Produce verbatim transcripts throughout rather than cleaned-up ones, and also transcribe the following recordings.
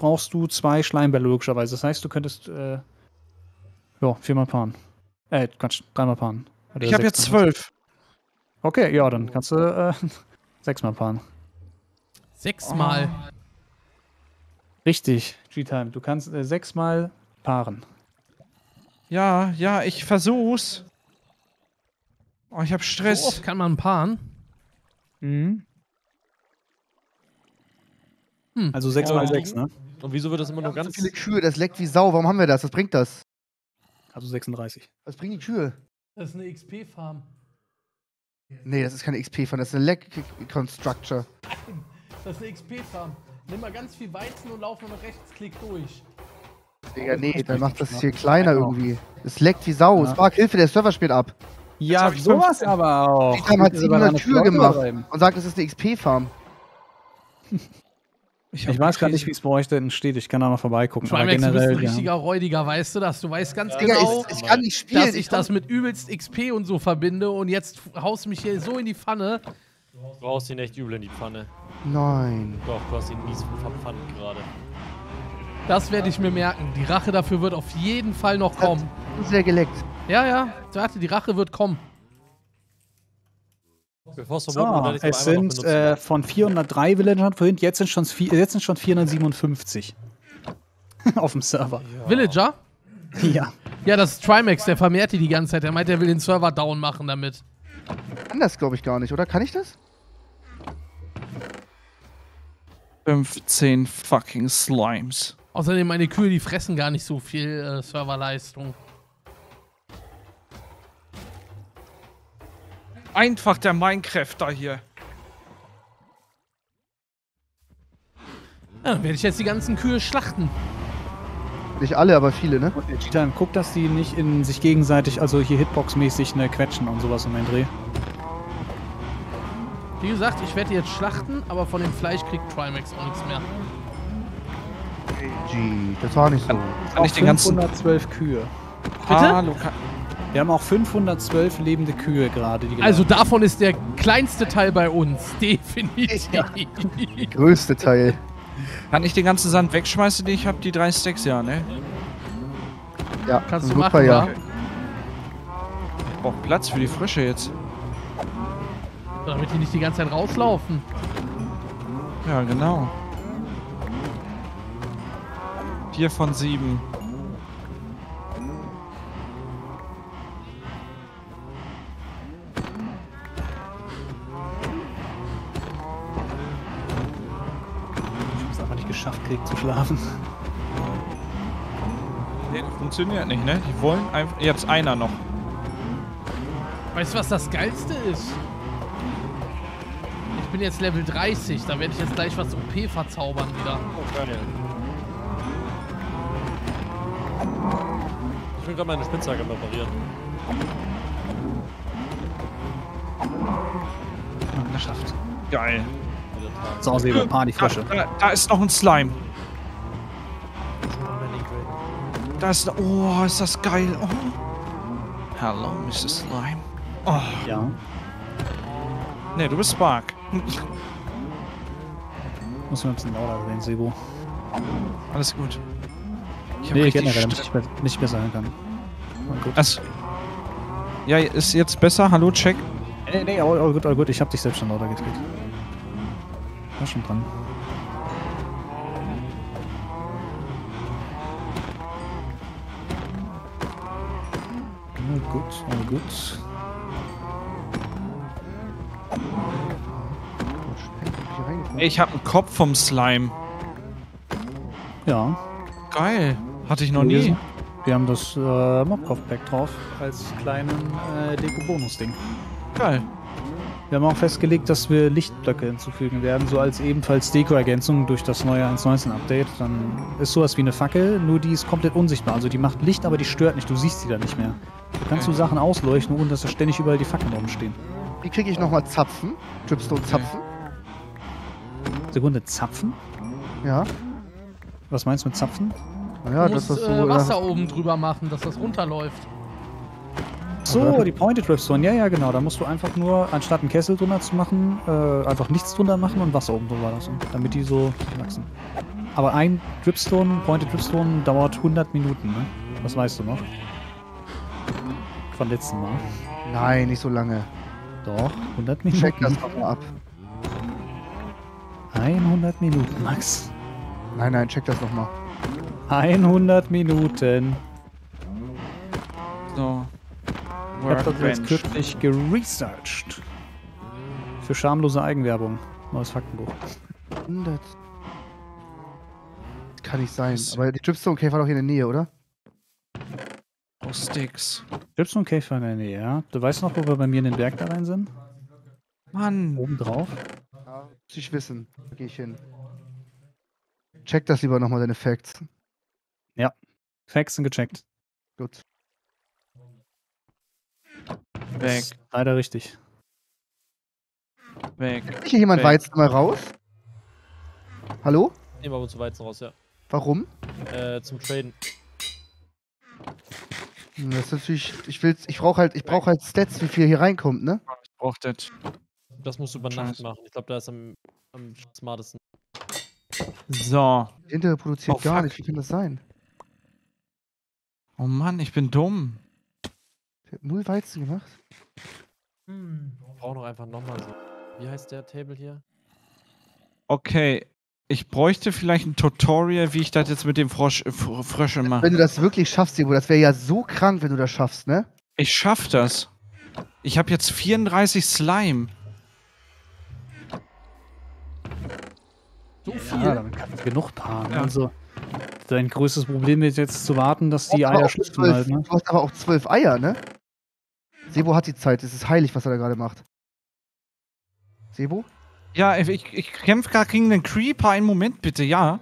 brauchst du zwei Schleimbälle logischerweise. Das heißt, du könntest äh, ja, viermal paaren. Äh, Quatsch, dreimal paaren. Oder Ich habe jetzt zwölf. Okay, ja, dann kannst du äh, sechsmal paaren. Sechsmal? Oh. Richtig, G-Time. Du kannst äh, sechsmal paaren. Ja, ja, ich versuch's. Oh, ich hab Stress. So oft kann man paaren? Mhm. Hm. Also sechs mal sechs, ne? Und wieso wird das immer nur ganz ganz... so viele Kühe, das leckt wie Sau. Warum haben wir das? Was bringt das? Also sechsunddreißig. Was bringen die Kühe? Das ist eine X P-Farm. Nee, das ist keine X P-Farm, das ist eine Leg-Constructure. Nein, das ist eine X P-Farm. Nimm mal ganz viel Weizen und lauf nur noch Rechtsklick durch. Digga, nee, dann macht das hier kleiner irgendwie. Es leckt wie Sau. Ja. Spark, Hilfe, der Server spielt ab. Ja, sowas aber auch. Die haben halt siebenhundert Kühe gemacht und sagt, es ist eine X P-Farm. Ich, ich weiß gar nicht, wie es bei euch denn steht. Ich kann da mal vorbeigucken. Aber Trimax, generell, du bist ein richtiger ja. Räudiger, weißt du das? Du weißt ganz ja. genau, Digga, ich, ich kann nicht spielen. dass ich, ich das mit übelst X P und so verbinde und jetzt haust mich hier so in die Pfanne. Du haust ihn echt übel in die Pfanne. Nein. Doch, du hast ihn mies verpfannt gerade. Das werde ich mir merken. Die Rache dafür wird auf jeden Fall noch kommen. Sehr geleckt. Ja, ja. Warte, die Rache wird kommen. Bevor es so, es sind äh, von vierhundertdrei Villagern vorhin, jetzt sind schon, jetzt sind schon vierhundertsiebenundfünfzig. Auf dem Server. Ja. Villager? Ja. Ja, das ist Trimax, der vermehrt die die ganze Zeit. Der meint, der will den Server down machen damit. Kann das, glaube ich, gar nicht, oder? Kann ich das? fünfzehn fucking Slimes. Außerdem, meine Kühe, die fressen gar nicht so viel äh, Serverleistung. Einfach der Minecrafter hier. Ja, dann werde ich jetzt die ganzen Kühe schlachten. Nicht alle, aber viele, ne? G-Time, guck, dass die nicht in sich gegenseitig, also hier Hitbox-mäßig, ne, quetschen und sowas um den Dreh. Wie gesagt, ich werde jetzt schlachten, aber von dem Fleisch kriegt Trimax auch nichts mehr. G, das war nicht so. Kann, kann ich den ganzen... fünfhundertzwelf Kühe. Bitte? Hallo, wir haben auch fünfhundertzwölf lebende Kühe gerade. Also davon ist der kleinste Teil bei uns. Definitiv. Ja. Größte Teil. Kann ich den ganzen Sand wegschmeißen, den ich habe? Die drei Stacks, ja, ne? Ja, kannst du super, machen, ja. ja. Ich brauch Platz für die Frische jetzt. Damit die nicht die ganze Zeit rauslaufen. Ja, genau. Vier von sieben. Geschafft kriegt zu schlafen. Nee, funktioniert nicht, ne? Die wollen einfach. Jetzt einer noch. Weißt du, was das Geilste ist? Ich bin jetzt Level dreißig, da werde ich jetzt gleich was O P verzaubern wieder. Oh, geil. Ich will gerade meine Spitzhacke reparieren. Ja, geschafft. Geil. So, Sebo, paar die Frische. Da, da, da ist noch ein Slime. Da ist. Oh, ist das geil. Oh. Hello, Mister Slime. Oh. Ja. Ne, du bist Spark. Muss man ein bisschen lauter sehen, Sebo. Alles gut. Ich hab nee, generell nicht, be nicht besser hören kann. Also, ja, ist jetzt besser. Hallo, check. Nee, nee, all, all gut, all gut. Ich hab dich selbst schon lauter gekriegt. War schon dran. All gut, all gut. Ich hab einen Kopf vom Slime. Ja. Geil. Hatte ich noch nie. Wir haben das äh, Mobkopf-Pack drauf als kleinen äh, Deko-Bonus-Ding. Geil. Wir haben auch festgelegt, dass wir Lichtblöcke hinzufügen werden, so als ebenfalls Deko-Ergänzung durch das neue eins Punkt neunzehn Update. Dann ist sowas wie eine Fackel, nur die ist komplett unsichtbar. Also die macht Licht, aber die stört nicht. Du siehst sie dann nicht mehr. Du kannst okay. du Sachen ausleuchten, ohne dass da ständig überall die Fackeln rumstehen. Wie kriege ich nochmal Zapfen? Dripstone-Zapfen? Sekunde, Zapfen? Ja. Was meinst du mit Zapfen? Ja, du musst das ist so, äh, Wasser äh, oben drüber machen, dass das runterläuft. So, die Pointed Dripstone, ja, ja, genau. Da musst du einfach nur, anstatt einen Kessel drunter zu machen, äh, einfach nichts drunter machen und Wasser oben drüber lassen, damit die so wachsen. Aber ein Dripstone, Pointed Dripstone dauert hundert Minuten, ne? Das weißt du noch. Von letzten Mal. Nein, nicht so lange. Doch, hundert Minuten. Check das doch mal ab. hundert Minuten, Max. Nein, nein, check das nochmal. hundert Minuten. So. Ich hab das jetzt kürzlich geresearched. Für schamlose Eigenwerbung. Neues Faktenbuch. hundert. Kann nicht sein. Aber die Dripstone Cave war doch hier in der Nähe, oder? Oh, Sticks. Dripstone Cave war in der Nähe, ja. Du weißt noch, wo wir bei mir in den Berg da rein sind? Mann. Oben drauf. Ja, muss ich wissen. Da gehe ich hin. Check das lieber nochmal, deine Facts. Ja. Facts sind gecheckt. Gut. Weg. Ist leider richtig. Weg. Kriegt hier jemand Weg. Weizen mal raus? Hallo? Nehmen wir uns Weizen raus, ja. Warum? Äh, zum Traden. Hm, Das ist natürlich. Ich will's. Ich brauche halt. Ich brauche halt Stats, wie viel hier reinkommt, ne? Ich brauch das. Das musst du über Nacht Scheiße. machen. Ich glaube, da ist am, am smartesten. So. Die hintere produziert Oh, gar fuck. nicht. Wie kann das sein? Oh Mann, ich bin dumm. Der hat null Weizen gemacht. Hm. Ich brauche noch einfach nochmal so. Wie heißt der Table hier? Okay. Ich bräuchte vielleicht ein Tutorial, wie ich das jetzt mit dem Frosch, äh, Fr- Frösche mache. Wenn du das wirklich schaffst, Debo, das wäre ja so krank, wenn du das schaffst, ne? Ich schaff das. Ich habe jetzt vierunddreißig Slime. So viel. Ja, damit kannst du genug paaren. Ja. Also, dein größtes Problem ist jetzt zu warten, dass die Du hast aber Eier auch schlüpfen zwölf- halt, ne? Du hast aber auch zwölf Eier, ne? Sebo hat die Zeit. Es ist heilig, was er da gerade macht. Sebo? Ja, ich, ich kämpfe gerade gegen den Creeper. Einen Moment bitte, ja.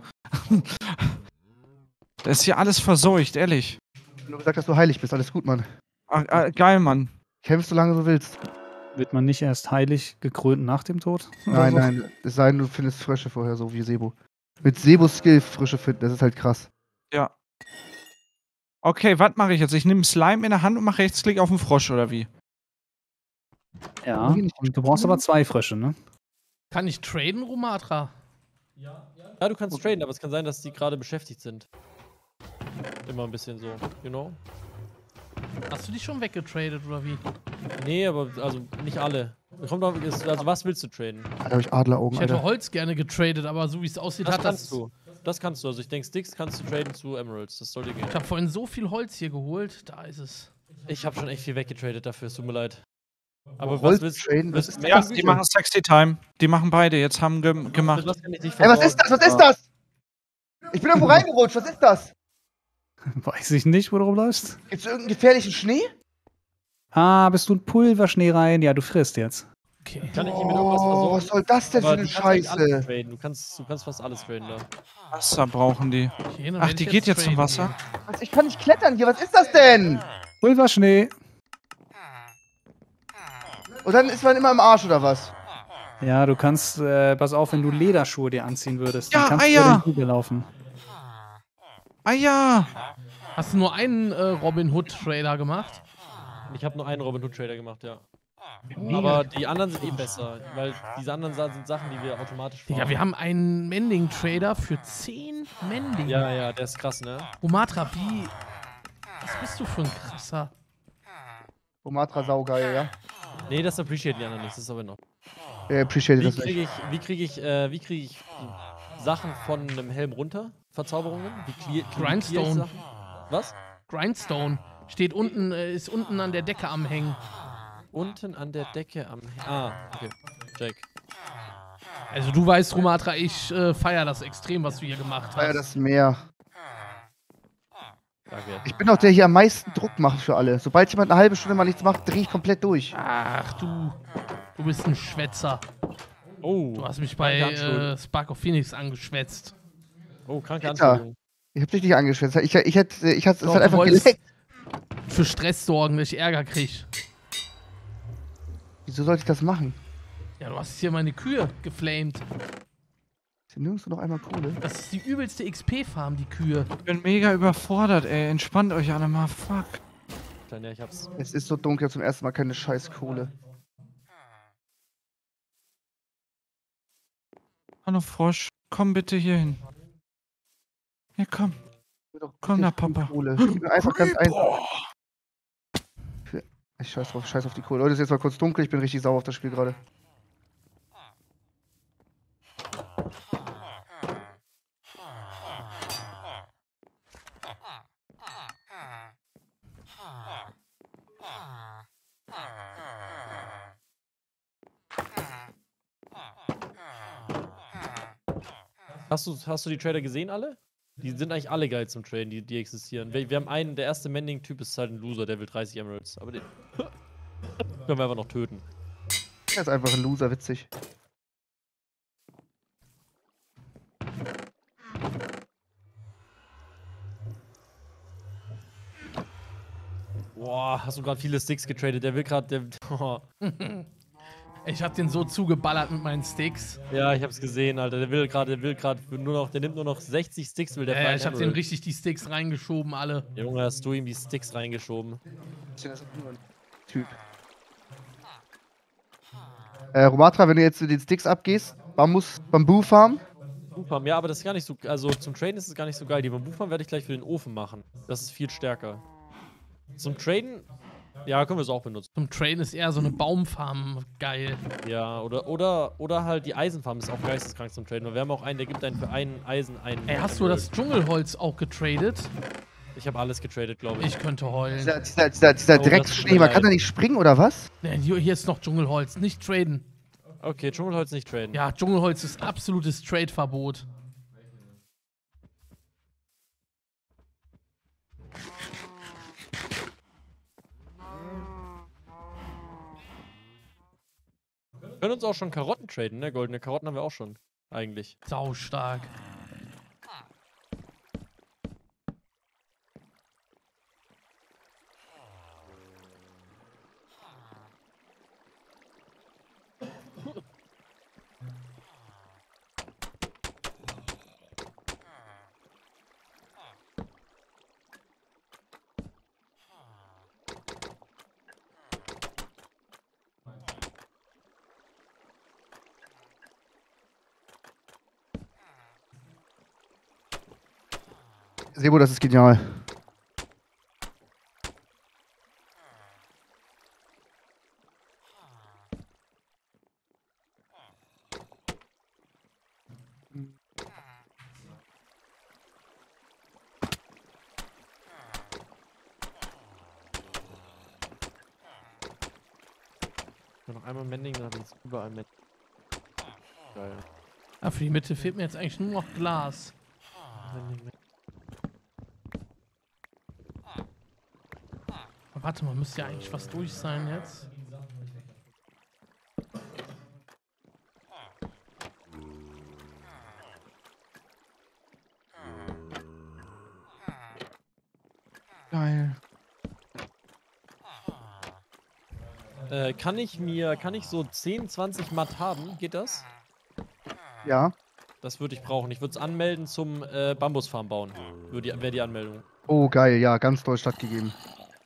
Das ist hier alles verseucht, ehrlich. Wenn du gesagt hast, du heilig bist, alles gut, Mann. Ah, ah, geil, Mann. Kämpfst so lange du willst. Wird man nicht erst heilig gekrönt nach dem Tod? Oder Nein, so? nein. Es sei denn, du findest Frösche vorher, so wie Sebo. Mit Sebos Skill Frische finden, das ist halt krass. Ja. Okay, was mache ich jetzt? Ich nehme Slime in der Hand und mache Rechtsklick auf den Frosch, oder wie? Ja, und du brauchst aber zwei Frösche, ne? Kann ich traden, Rumatra? Ja, du kannst traden, aber es kann sein, dass die gerade beschäftigt sind. Immer ein bisschen so, you know? Hast du die schon weggetradet oder wie? Nee, aber also nicht alle. Kommt auf, ist, also was willst du traden? Da habe ich Adleraugen, Ich hätte Alter. Holz gerne getradet, aber so wie es aussieht, Das hat kannst das. du. Das kannst du. Also ich denke, Sticks kannst du traden zu Emeralds. Das sollte gehen. Ich habe vorhin so viel Holz hier geholt, da ist es. Ich habe schon echt viel weggetradet dafür, es tut mir leid. Aber Holz was willst traden, was willst- ist Ja, das? die machen Sexy Time. Die machen beide. Jetzt haben ge mit gemacht. was kann ich dich Ey, was versorgen? ist das? Was ist das? Ich bin irgendwo reingerutscht, was ist das? Weiß ich nicht, wo du rumläufst. Gibt's irgendeinen gefährlichen Schnee? Ah, bist du ein Pulverschnee rein? Ja, du frisst jetzt. Okay. Kann ich dich mit irgendwas Oh, versorgen? was soll das denn für Aber eine du kannst eigentlich alles Scheiße? traden. Du kannst, du kannst fast alles traden da. Wasser brauchen die. Okay, dann Ach, werd die ich geht jetzt zum traden Wasser? gehen. Was, ich kann nicht klettern hier, was ist das denn? Pulverschnee. Und dann ist man immer im Arsch, oder was? Ja, du kannst, äh, pass auf, wenn du Lederschuhe dir anziehen würdest, Ja, dann kannst Eier. du über den Hügel laufen. Ah ja! Hast du nur einen äh, Robin Hood Trader gemacht? Ich habe nur einen Robin Hood Trader gemacht, ja. Mega. Aber die anderen sind eh besser, weil diese anderen Sa- sind Sachen, die wir automatisch Digga, wir haben einen Mending Trader für zehn Mending. Ja, ja, der ist krass, ne? Rumatra, wie. Was bist du für ein krasser? Omatra saugeil, ja? Nee, das appreciaten die anderen nicht, das ist aber noch. Er appreciated Wie das nicht. kriege ich, wie kriege ich, äh, wie kriege ich Sachen von einem Helm runter? Verzauberungen? Wie clear, clear Grindstone. ich Sachen? Was? Grindstone. Steht unten, äh, ist unten an der Decke am Hängen. Unten an der Decke am. Ah, okay. Jake. Also du weißt, Rumatra, ich äh, feier das extrem, was du hier gemacht hast. War ja das Meer. Danke. Ich bin auch der hier am meisten Druck macht für alle. Sobald jemand eine halbe Stunde mal nichts macht, drehe ich komplett durch. Ach du, du bist ein Schwätzer. Oh, Du hast mich bei Danke, Anschuldigung. äh, Spark of Phoenix angeschwätzt. oh, kranke Alter. Anschuldigung. Ich hab dich nicht angeschwätzt. Ich, ich hätte, ich hatte, es Doch, hat du einfach wolltest- geleckt. Für Stress sorgen, dass ich Ärger krieg. Wieso sollte ich das machen? Ja, du hast hier meine Kühe geflamed. Ist hier nirgendwo noch einmal Kohle? Das ist die übelste X P-Farm, die Kühe. Ich bin mega überfordert, ey. Entspannt euch alle mal. Fuck. Kleiner, ich hab's. Es ist so dunkel, zum ersten Mal keine scheiß Kohle. Hallo Frosch, komm bitte hier hin. komm. Doch, Komm da, Papa. Kohle. Gib mir einfach ganz einfach. Ich scheiß drauf, scheiß auf die Kohle. Leute, ist jetzt mal kurz dunkel, ich bin richtig sauer auf das Spiel gerade. Hast du, hast du die Trader gesehen, alle? Die sind eigentlich alle geil zum Traden, die, die existieren. Wir, wir haben einen, der erste Mending-Typ ist halt ein Loser, der will dreißig Emeralds. Aber den können wir einfach noch töten. Er ist einfach ein Loser, witzig. Boah, hast du gerade viele Sticks getradet? Der will gerade, der. Oh. Ich hab den so zugeballert mit meinen Sticks. Ja, ich hab's gesehen, Alter. Der will gerade, der will gerade nur noch, der nimmt nur noch sechzig Sticks, will der Ja, für einen ich hab den Emerald. richtig die Sticks reingeschoben, alle. Junge, hast du ihm die Sticks reingeschoben? Typ. Äh, Romatra, wenn du jetzt den Sticks abgehst, Bambus, Bamboo-Farm. Bamboo-Farm, ja, aber das ist gar nicht so, also zum Traden ist es gar nicht so geil. Die Bamboo-Farm werde ich gleich für den Ofen machen. Das ist viel stärker. Zum Traden, ja, können wir es auch benutzen. Zum Traden ist eher so eine Baumfarm geil. Ja, oder, oder, oder halt die Eisenfarm ist auch geisteskrank zum Traden. Weil wir haben auch einen, der gibt einen für einen Eisen einen. Ey, hast du das Dschungelholz auch getradet? Ich habe alles getradet, glaube ich. Ich könnte heulen. Dieser, dieser, dieser, dieser Oh, Drecksschnee, man kann da nicht springen, oder was? Nee, hier hier ist noch Dschungelholz, nicht traden. Okay, Dschungelholz nicht traden. Ja, Dschungelholz ist absolutes Trade-Verbot. Wir können uns auch schon Karotten traden, ne? Goldene Karotten haben wir auch schon. Eigentlich. Saustark. Sebo, das ist genial. Nur noch einmal Mending, dann ist überall mit. Geil. Ja, für die Mitte fehlt mir jetzt eigentlich nur noch Glas. Mending, Mending. Aber warte mal, müsste ja eigentlich was durch sein jetzt. Geil. Äh, kann ich mir, kann ich so zehn, zwanzig Matt haben? Geht das? Ja. Das würde ich brauchen. Ich würde es anmelden zum äh, Bambusfarm bauen. Wäre die, wär die Anmeldung. Oh, geil, ja, ganz toll stattgegeben.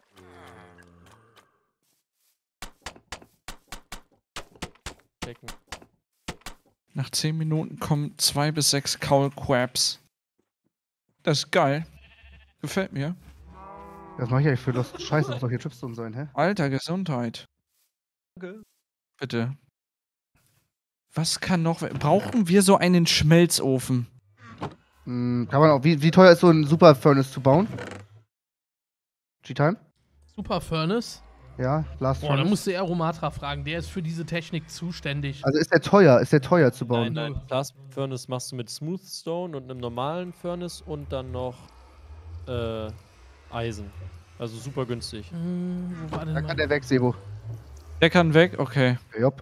Checken. Nach zehn Minuten kommen zwei bis sechs Cowl Crabs. Das ist geil. Gefällt mir. Was mache ich eigentlich für Lost Scheiße? Das muss doch hier Chipstone sein, hä? Alter, Gesundheit. Danke. Bitte. Was kann noch... Brauchen wir so einen Schmelzofen? Hm, kann man auch... Wie, wie teuer ist so ein Super Furnace zu bauen? G-Time? Super Furnace. Ja, Last Boah, da Furnace. musst du eher Romatra fragen. Der ist für diese Technik zuständig. Also ist der teuer? Ist der teuer zu bauen? Nein, nein. Blast Furnace machst du mit Smooth Stone und einem normalen Furnace und dann noch äh, Eisen. Also super günstig. Hm, wo war denn Da mein- kann der weg, Sebo. Der kann weg? Okay. Jopp.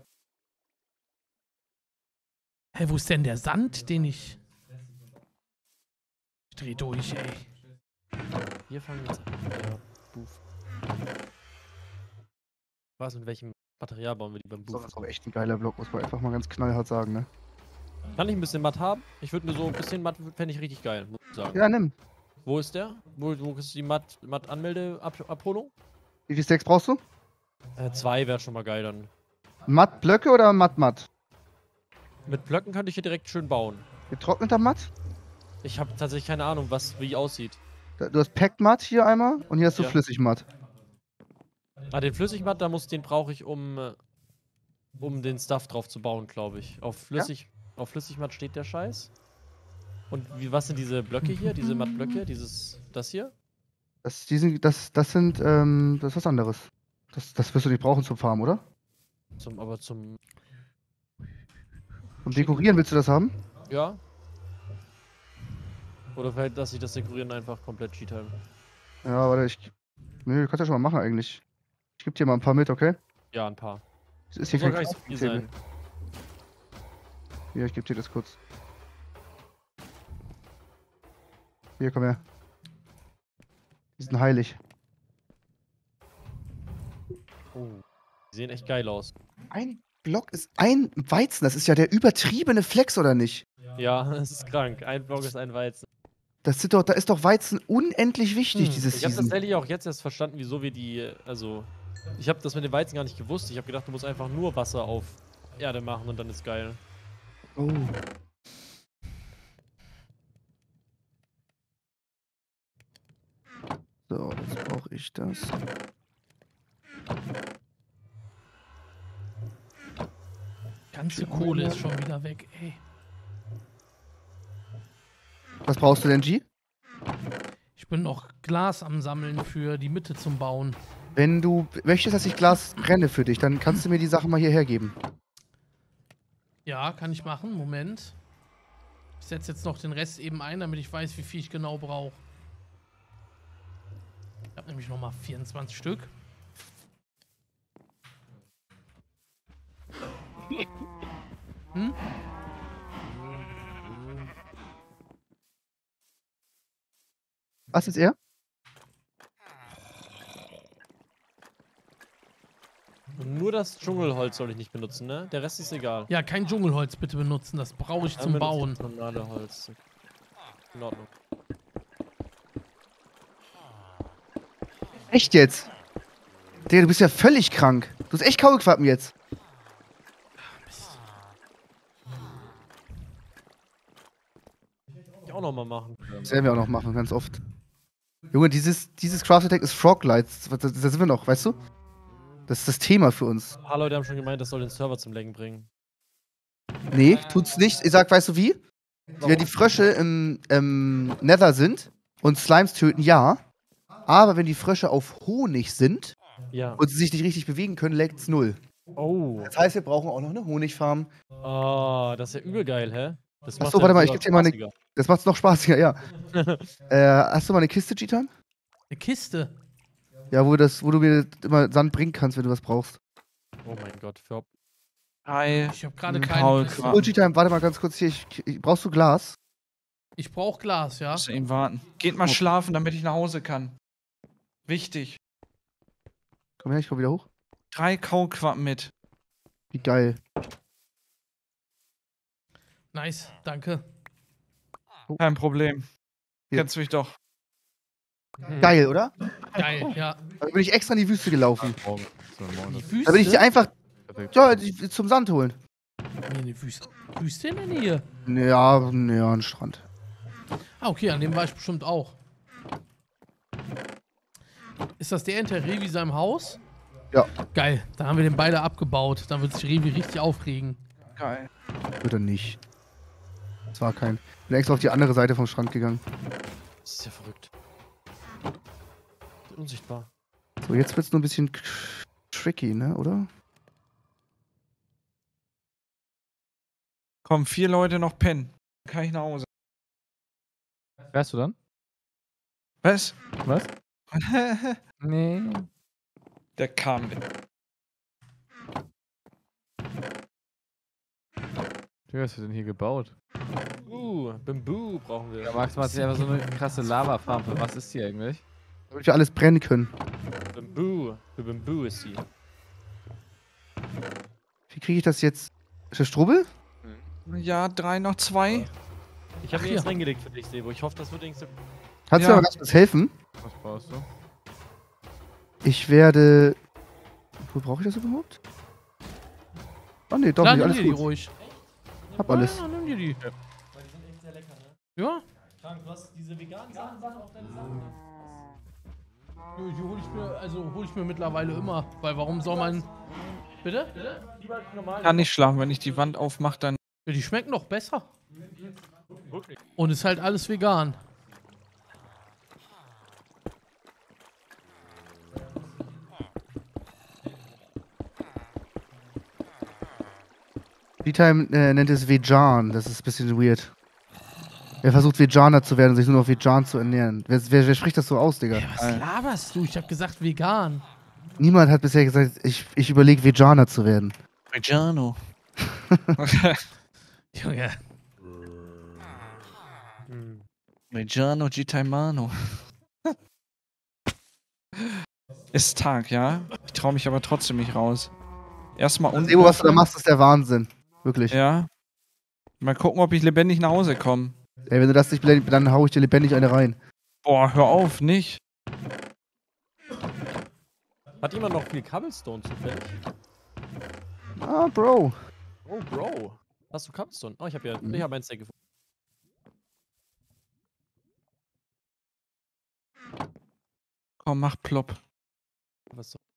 Hä, wo ist denn der Sand, den ich... Ich dreh durch, ey. Hier fangen wir jetzt an. Ja, Boof. Was, mit welchem Material bauen wir die beim So, Boof? das ist aber echt ein geiler Block, muss man einfach mal ganz knallhart sagen, ne? Kann ich ein bisschen Matt haben? Ich würde mir so ein bisschen Matt, fände ich richtig geil, muss ich sagen. Ja, nimm. Wo ist der? Wo, wo ist die Matt, Matt Anmelde-Abholung? Wie viele Stacks brauchst du? Äh, zwei wäre schon mal geil dann. Matt Blöcke oder Matt Matt? Mit Blöcken könnte ich hier direkt schön bauen. Getrockneter Matt? Ich habe tatsächlich keine Ahnung, was wie aussieht. Da- Du hast Packmatt hier einmal und hier hast du Ja. Flüssigmatt. Ah, den Flüssigmatt, da muss, den brauche ich, um, äh, um den Stuff drauf zu bauen, glaube ich. Auf Flüssig, auf Flüssigmatt steht der Scheiß. Und wie, was sind diese Blöcke hier? Diese Mattblöcke? Dieses, das hier? Das, die sind, das, das sind, ähm, das ist was anderes. Das, das wirst du nicht brauchen zum Farmen, oder? Zum, aber zum, Zum Dekorieren willst du das haben? ja. Oder vielleicht, dass ich das Dekorieren einfach komplett cheat habe. Ja, warte, ich. Nö, du kannst ja schon mal machen eigentlich. Ich geb dir mal ein paar mit, okay? Ja, ein paar. Das ist hier Soll kein gar nicht so viel Crafting sein. Table. Hier, ich geb dir das kurz. Hier, komm her. Die sind heilig. Oh. Die sehen echt geil aus. Ein Block ist ein Weizen. Das ist ja der übertriebene Flex, oder nicht? Ja, das ist krank. Ein Block ist ein Weizen. Das sind doch, da ist doch Weizen unendlich wichtig, diese Ich habe Season. tatsächlich auch jetzt erst verstanden, wieso wir die, äh, also, ich habe das mit dem Weizen gar nicht gewusst. Ich habe gedacht, du musst einfach nur Wasser auf Erde machen und dann ist geil. Oh. So, jetzt brauche ich das. Ganze Kohle ist schon wieder weg, ey. Was brauchst du denn, G? Ich bin noch Glas am Sammeln für die Mitte zum Bauen. Wenn du möchtest, dass ich Glas brenne für dich, dann kannst du mir die Sachen mal hierher geben. Ja, kann ich machen. Moment. Ich setze jetzt noch den Rest eben ein, damit ich weiß, wie viel ich genau brauche. Ich habe nämlich noch mal vierundzwanzig Stück. Hm? Was ist er? Und nur das Dschungelholz soll ich nicht benutzen, ne? Der Rest ist egal. Ja, kein Dschungelholz bitte benutzen. Das brauche ich Dann zum benutze ich Bauen. das normale Holz. In Ordnung. Echt jetzt? Digga, du bist ja völlig krank. Du hast echt Kaulquappen jetzt. Ich auch nochmal machen. Das werden wir auch noch machen, ganz oft. Junge, dieses, dieses Craft Attack ist Froglights. Da, da sind wir noch, weißt du? Das ist das Thema für uns. Ein paar Leute haben schon gemeint, das soll den Server zum Lenken bringen. Nee, tut's nicht. Ich sag, weißt du wie? Warum? Wenn die Frösche im, im Nether sind und Slimes töten, ja. Aber wenn die Frösche auf Honig sind Ja. und sie sich nicht richtig bewegen können, leckt's null. Oh. Das heißt, wir brauchen auch noch eine Honigfarm. Oh, das ist ja übel geil, hä? Das Ach so, warte mal, ich geb dir mal eine- spaßiger. Das macht's noch spaßiger, ja. äh, hast du mal eine Kiste, Cheetan? Eine Kiste. Ja, wo, das, wo du mir immer Sand bringen kannst, wenn du was brauchst. Oh mein Gott, für Drei. Ich habe gerade Ein keine Kaulquappen. Kiste. Oh, Cheetan, warte mal ganz kurz hier. Ich, ich, brauchst du Glas? Ich brauche Glas, ja. Muss eben warten. Geht mal Okay. schlafen, damit ich nach Hause kann. Wichtig. Komm her, ich komm wieder hoch. Drei Kaulquappen mit. Wie geil. Nice, danke. Kein Problem. Hier. Kennst du mich doch. Geil, oder? Geil, ja. Da bin ich extra in die Wüste gelaufen. Morgen. So, morgen Die das Wüste? Da bin ich dir einfach perfekt. ja, die, zum Sand holen. Nee, eine Wüste. Wüste in der Nähe. Ja, ja, ein Strand. Ah, okay, an dem war ich bestimmt auch. Ist das der hinter Revi seinem Haus? Ja. Geil, da haben wir den beide abgebaut. Dann wird sich Revi richtig aufregen. Geil. Oder nicht. Das war kein. Ich bin extra auf die andere Seite vom Strand gegangen. Das ist ja verrückt. Unsichtbar. So, jetzt wird's nur ein bisschen tricky, ne, oder? Kommen vier Leute noch pennen. Dann kann ich nach Hause. Fährst du dann? Was? Was? Nee. Der kam. Wie hast du denn hier gebaut? Uh, Bamboo brauchen wir. Ja, Max macht sich einfach so eine krasse Lava-Farm. Für was ist die eigentlich? Damit wir alles brennen können. Bamboo. Für Bamboo ist sie. Wie kriege ich das jetzt? Ist das Strubbel? Ja, drei noch zwei. Ich habe Ach mir ja. jetzt reingelegt für dich, Sebo. Ich hoffe, das wird irgendwie. Kannst Ja. du mir mal ganz kurz helfen? Was brauchst du? Ich werde. Wo brauche ich das überhaupt? Oh ne, doch Klar, nicht. nimm Alles dir die gut. ruhig. Hab alles. Ja, nimm dir die. Ja, Frank, du hast diese veganen Sachen auf deine Sachen. Die, die hole ich mir, also hole ich mir mittlerweile immer. Weil warum soll man. Bitte? Lieber normal. Kann nicht schlafen, wenn ich die Wand aufmache, dann. Ja, die schmecken doch besser. Und ist halt alles vegan. G-Time äh, nennt es Vegan. Das ist ein bisschen weird. Er versucht Veganer zu werden und sich nur noch vegan zu ernähren. Wer, wer, wer spricht das so aus, Digga? Ey, was laberst du? Ich hab gesagt vegan. Niemand hat bisher gesagt, ich, ich überlege Veganer zu werden. Vegano. Junge. Vegano Gitaimano. Ist Tag, ja? Ich traue mich aber trotzdem nicht raus. Erstmal unten. Sebo, was du da machst, ist der Wahnsinn. Wirklich. Ja. Mal gucken, ob ich lebendig nach Hause komme. Ey, wenn du das nicht lebendig, dann hau ich dir lebendig eine rein. Boah, hör auf, nicht. Hat jemand noch viel Cobblestone zufällig? Ah, Bro. Oh, Bro. Hast du Cobblestone? Oh, ich habe ja, ich habe ein Stack gefunden. Komm, mach plopp. Was so?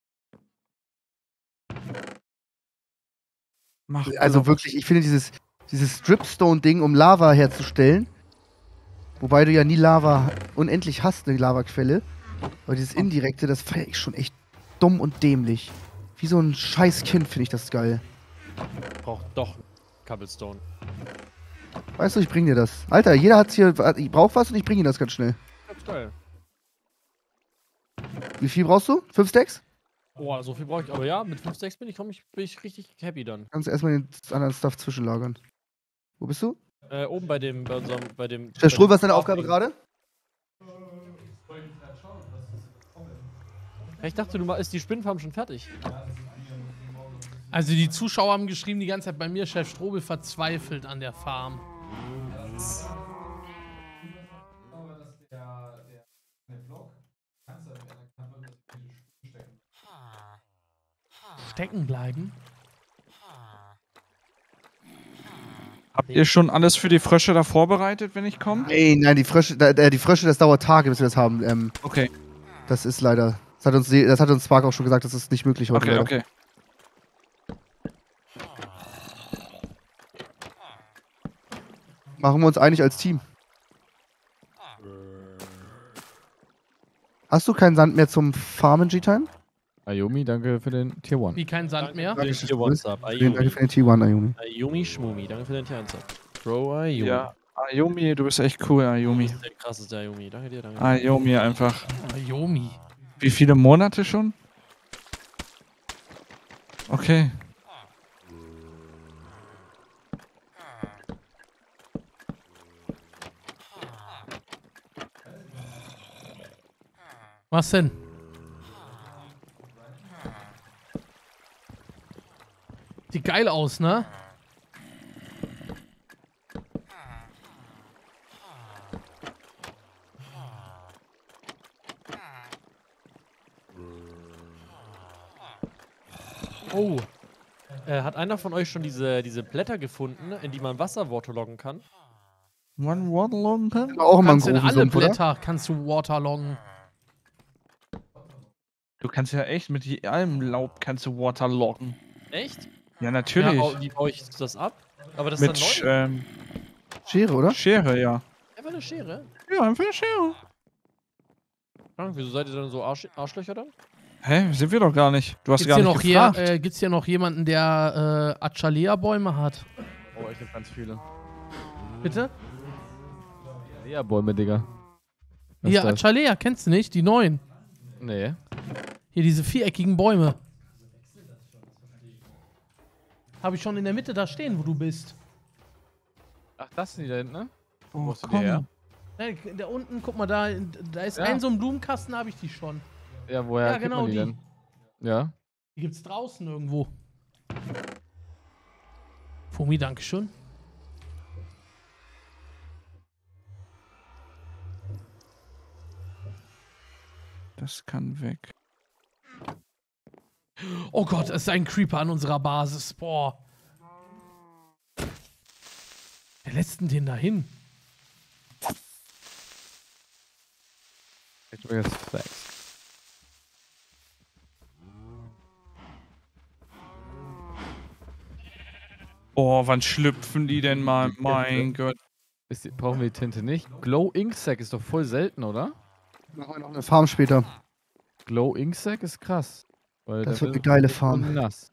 Mach Also plopp. wirklich, ich finde dieses, dieses Dripstone-Ding, um Lava herzustellen, wobei du ja nie Lava unendlich hast, eine Lavaquelle, aber dieses Indirekte, das feiere ich schon echt dumm und dämlich. Wie so ein scheiß Kind finde ich das geil. Braucht doch Cobblestone. Weißt du, ich bring dir das. Alter, jeder hat's hier, ich brauch was und ich bring ihm das ganz schnell. Das ist geil. Wie viel brauchst du? Fünf Stacks? Boah, so viel brauche ich. Aber ja, mit fünf, sechs bin ich, komm ich, bin ich richtig happy dann. Kannst du erstmal den anderen Stuff zwischenlagern. Wo bist du? Äh, oben bei dem, bei unserem, bei dem... Der bei Stroh, dem was ist deine Aufgabe gerade? Ich dachte, du ma- ist die Spinnenfarm schon fertig. Also die Zuschauer haben geschrieben die ganze Zeit bei mir, Chef Strobel verzweifelt an der Farm. Stecken bleiben? Habt ihr schon alles für die Frösche da vorbereitet, wenn ich komme? Ey, nein, die Frösche, da, äh, die Frösche, das dauert Tage, bis wir das haben. Ähm, Okay, das ist leider. Das hat uns, das hat uns Spark auch schon gesagt, das ist nicht möglich heute. okay, leider. okay. Machen wir uns einig als Team. Hast du keinen Sand mehr zum Farmen, G-Time? Ayumi, danke für den Tier One. Wie kein Sand mehr? Danke für den Tier One Sub. Vielen Dank Ayumi. für den T eins, Ayumi. Ayumi Schmumi. Danke für den Tier eins Sub. Bro, Ayumi. Ja, Ayumi, du bist echt cool, Du Ayumi. bist der krasseste Ayumi. Danke dir, danke. Ayumi einfach. Ayomi. Wie viele Monate schon? Okay. Was denn? Sieht geil aus, ne? Oh. Äh, hat einer von euch schon diese, diese Blätter gefunden, in die man Wasser waterloggen kann? One Waterlong kann? Auch immer ein Kannst in alle Mangrovensumpf, oder? Blätter kannst du waterloggen. Du kannst ja echt mit je- allem Laub kannst du waterloggen. Echt? Ja, natürlich. Ja, au- wie baue ich das ab? Aber das mit ist dann neu. ähm, Schere, oder? Schere, ja. Einfach eine Schere. Ja, einfach eine Schere. Ja, wieso seid ihr dann so Arsch Arschlöcher dann? Hä? Sind wir doch gar nicht. Du hast Gibt's gar hier, nicht noch hier, gefragt. äh, gibt's hier noch jemanden, der äh, Achalea-Bäume hat? Oh, ich hab ganz viele. Bitte? Lea-Bäume, Digga. Was Hier, ist das? Achalea, kennst du nicht? Die neuen. Nee. Hier, diese viereckigen Bäume. Habe ich schon in der Mitte da stehen, wo du bist. Ach, das sind die da hinten, ne? Oh, Wo hast du die komm. her? Ne, da unten, guck mal, da, da ist Ja. ein so ein Blumenkasten, da habe ich die schon. Ja, woher Ja, kriegt genau man die, die. denn? Ja. Die gibt's draußen irgendwo. Fumi, dankeschön. Das kann weg. Oh Gott, es ist ein Creeper an unserer Basis. Boah. Wer lässt denn den da hin? Ich bin jetzt flex. Oh, wann schlüpfen die denn mal? Mein Gott. Ist die, brauchen wir die Tinte nicht? Glow Ink Sack ist doch voll selten, oder? Machen wir noch eine Farm später. Glow Ink Sack ist krass. Weil Das der wird eine geile Farm. und nass.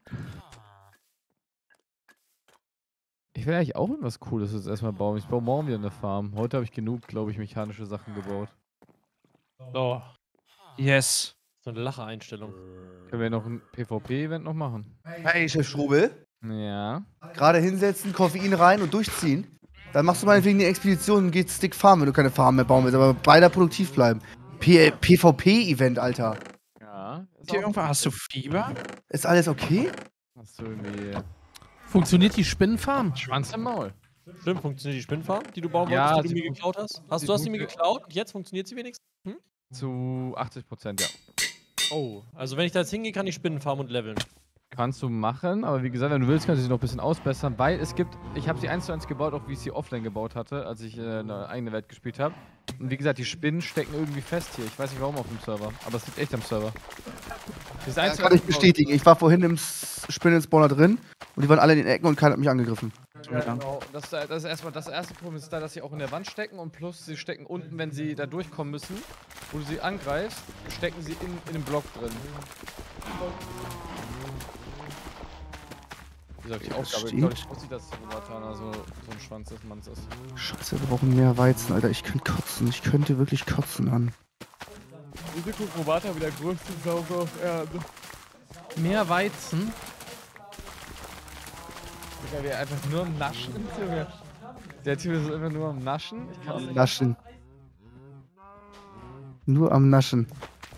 Ich will eigentlich auch irgendwas Cooles jetzt erstmal bauen. Ich baue morgen wieder eine Farm. Heute habe ich genug, glaube ich, mechanische Sachen gebaut. Oh, Yes. so eine Lache-Einstellung. Können wir noch ein PvP-Event noch machen? Hey, Chef Strobel. Ja. Gerade hinsetzen, Koffein rein und durchziehen. Dann machst du meinetwegen die Expedition und gehst Stick farmen, wenn du keine Farm mehr bauen willst. Aber beide produktiv bleiben. P PvP-Event, Alter. Ja. Ist, Hier auch, irgendwo, hast du Fieber? Ist alles okay? hast du irgendwie Funktioniert die Spinnenfarm? Schwanz im Maul. Stimmt, funktioniert die Spinnfarm, die du bauen Ja, wolltest, die sie du mir geklaut hast? Hast sie du hast die mir funktioniert- geklaut und jetzt funktioniert sie wenigstens? Zu achtzig Prozent, ja. Oh, also wenn ich da jetzt hingehe, kann ich Spinnenfarm und leveln. Kannst du machen, aber wie gesagt, wenn du willst, kannst du sie noch ein bisschen ausbessern, weil es gibt, ich habe sie eins zu eins gebaut, auch wie ich sie offline gebaut hatte, als ich äh, eine eigene Welt gespielt habe. Und wie gesagt, die Spinnen stecken irgendwie fest hier. Ich weiß nicht warum auf dem Server, aber es liegt echt am Server. Das Das kann ich bestätigen. Ich war vorhin im S- Spinnen-Spawner drin und die waren alle in den Ecken und keiner hat mich angegriffen. Ja, genau. Das, das ist erstmal das erste Problem ist da, dass sie auch in der Wand stecken und plus sie stecken unten, wenn sie da durchkommen müssen, wo du sie angreifst, stecken sie in, in dem Block drin. Wie gesagt, die Das Aufgabe, steht. glaube ich, aussieht, dass Romatana so, so ein Schwanz des Manns ist. Scheiße, wir brauchen mehr Weizen, Alter. Ich könnte kotzen. Ich könnte wirklich kotzen an. Risiko-Robata wieder größte Sauger auf Erde. Mehr Weizen? Digga, wir einfach nur am Naschen. Junge. Der Typ ist einfach nur am Naschen. Ich kann Am Naschen. Nur am Naschen.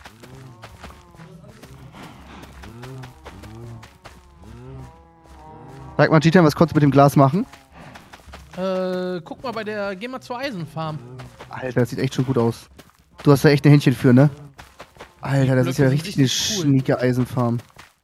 Sag mal, Gitan, was konntest du mit dem Glas machen? Äh, guck mal bei der, geh mal zur Eisenfarm. Alter, das sieht echt schon gut aus. Du hast da echt ein Händchen für, ne? Alter, das Die ist ja Blöcke richtig sind eine richtig cool. schnieke Eisenfarm.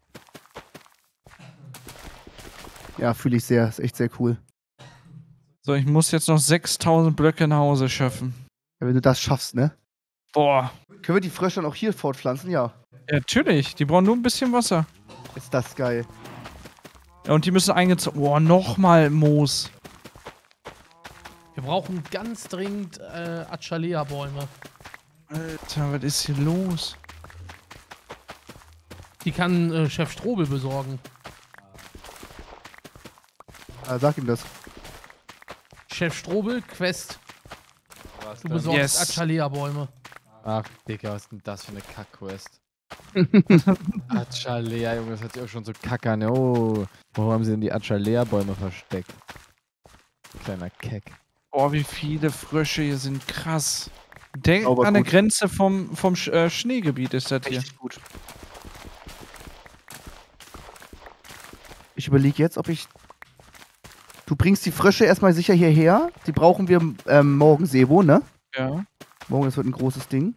Ja, fühle ich sehr. Ist echt sehr cool. So, ich muss jetzt noch sechstausend Blöcke nach Hause schaffen. Ja, wenn du das schaffst, ne? Boah. Können wir die Frösche dann auch hier fortpflanzen? Ja. Ja, natürlich. Die brauchen nur ein bisschen Wasser. Ist das geil. Ja, und die müssen eingezogen. Boah, nochmal Moos. Wir brauchen ganz dringend äh, Achalea-Bäume. Alter, was ist hier los? Die kann äh, Chef Strobel besorgen. Ah, sag ihm das. Chef Strobel, Quest. Was Du denn? besorgst Yes. Achalea-Bäume. Ach, Digga, was ist denn das für eine Kack-Quest? Achalea, Junge, das hört sich auch schon so kacke an. Oh, wo haben sie denn die Achalea-Bäume versteckt? Kleiner Keck. Boah, wie viele Frösche hier sind. Krass. Denk Aber an der gut. Grenze vom, vom Sch äh, Schneegebiet ist das hier. Richtig gut. Ich überlege jetzt, ob ich... Du bringst die Frösche erstmal sicher hierher. Die brauchen wir ähm, morgen, Sebo, ne? Ja. Morgen, das wird ein großes Ding.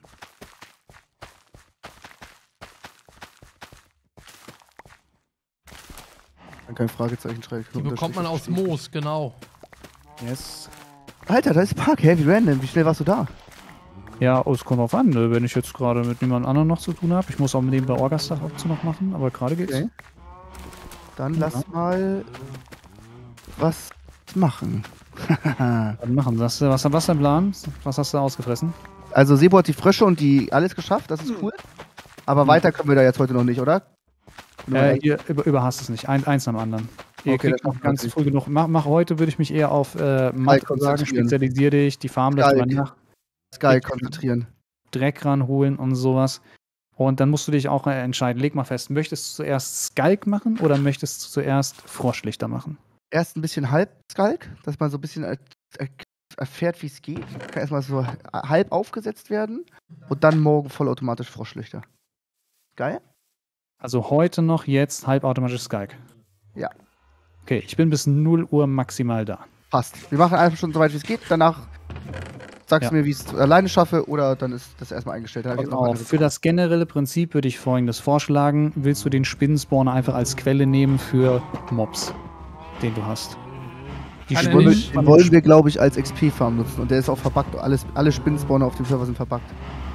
Dann kein Fragezeichen schreiben. Die bekommt man aus Moos, genau. Yes. Alter, da ist Park, hä? Wie random. Wie schnell warst du da? Ja, es kommt drauf an, ne? Wenn ich jetzt gerade mit niemand anderem noch zu tun habe. Ich muss auch nebenbei Orgastag auch zu noch machen, aber gerade geht's. Okay. Dann lass mal was machen. Dann machen. Was, was, was ist dein Plan? Was hast du ausgefressen? Also Sebo hat die Frösche und die alles geschafft, das ist cool. Aber Hm. weiter können wir da jetzt heute noch nicht, oder? Nur Äh, echt- ihr über, überhast es nicht. Ein, eins am anderen. Ihr Okay, kriegt das noch macht ganz Sinn. früh genug. Mach, mach heute, würde ich mich eher auf äh, Mathe sagen. konzentrieren. Spezialisier dich, die Farm lässt Geil. mal nach, Sky ich- konzentrieren. Dreck ranholen und sowas. Und dann musst du dich auch äh, entscheiden. Leg mal fest, möchtest du zuerst Skalk machen oder möchtest du zuerst Froschlichter machen? Erst ein bisschen Halb-Skalk, dass man so ein bisschen er- er- erfährt, wie es geht. Kann erstmal so halb aufgesetzt werden und dann morgen vollautomatisch Froschlichter. Geil? Also heute noch, jetzt halbautomatisch Skalk. Ja. Okay, ich bin bis null Uhr maximal da. Passt. Wir machen einfach schon so weit, wie es geht. Danach sagst Ja. du mir, wie ich es alleine schaffe oder dann ist das erstmal eingestellt. Dann hab ich Pass jetzt noch auf, andere- für das generelle Prinzip würde ich Folgendes vorschlagen. Willst du den Spinnenspawner einfach als Quelle nehmen für Mobs, den du hast? Die Kann er Spinnen- nicht. Den wollen wir, glaube ich, als X P-Farm nutzen. Und der ist auch verbuggt. Alles, alle Spinnenspawner auf dem Server sind verbuggt.